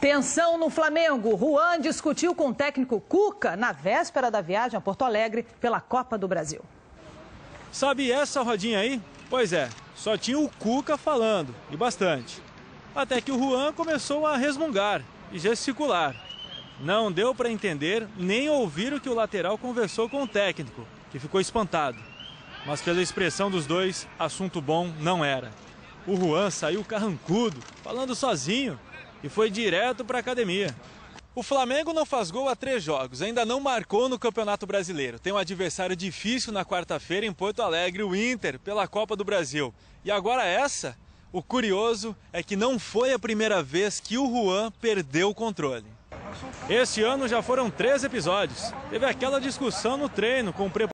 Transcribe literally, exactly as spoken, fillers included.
Tensão no Flamengo. Juan discutiu com o técnico Cuca na véspera da viagem a Porto Alegre pela Copa do Brasil. Sabe essa rodinha aí? Pois é, só tinha o Cuca falando, e bastante. Até que o Juan começou a resmungar e gesticular. Não deu para entender nem ouvir o que o lateral conversou com o técnico, que ficou espantado. Mas pela expressão dos dois, assunto bom não era. O Juan saiu carrancudo, falando sozinho, e foi direto para a academia. O Flamengo não faz gol há três jogos, ainda não marcou no Campeonato Brasileiro. Tem um adversário difícil na quarta-feira em Porto Alegre, o Inter, pela Copa do Brasil. E agora essa, o curioso é que não foi a primeira vez que o Juan perdeu o controle. Este ano já foram três episódios. Teve aquela discussão no treino com o preparador.